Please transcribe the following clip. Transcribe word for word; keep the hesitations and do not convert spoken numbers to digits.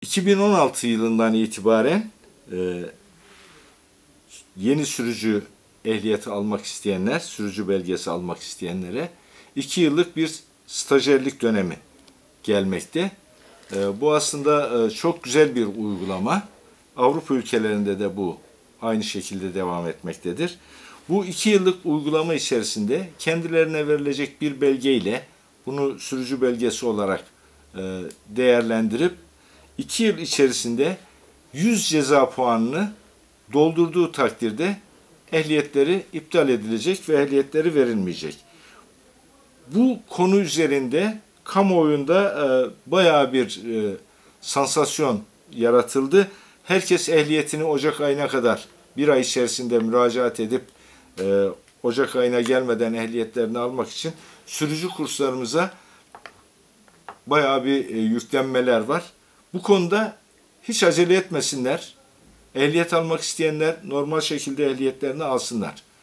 iki bin on altı yılından itibaren e, yeni sürücü ehliyeti almak isteyenler, sürücü belgesi almak isteyenlere iki yıllık bir stajyerlik dönemi gelmekte. E, bu aslında e, çok güzel bir uygulama. Avrupa ülkelerinde de bu aynı şekilde devam etmektedir. Bu iki yıllık uygulama içerisinde kendilerine verilecek bir belgeyle bunu sürücü belgesi olarak e, değerlendirip iki yıl içerisinde yüz ceza puanını doldurduğu takdirde ehliyetleri iptal edilecek ve ehliyetleri verilmeyecek. Bu konu üzerinde kamuoyunda e, bayağı bir e, sansasyon yaratıldı. Herkes ehliyetini Ocak ayına kadar bir ay içerisinde müracaat edip e, Ocak ayına gelmeden ehliyetlerini almak için sürücü kurslarımıza bayağı bir e, yüklenmeler var. Bu konuda hiç acele etmesinler. Ehliyet almak isteyenler normal şekilde ehliyetlerini alsınlar.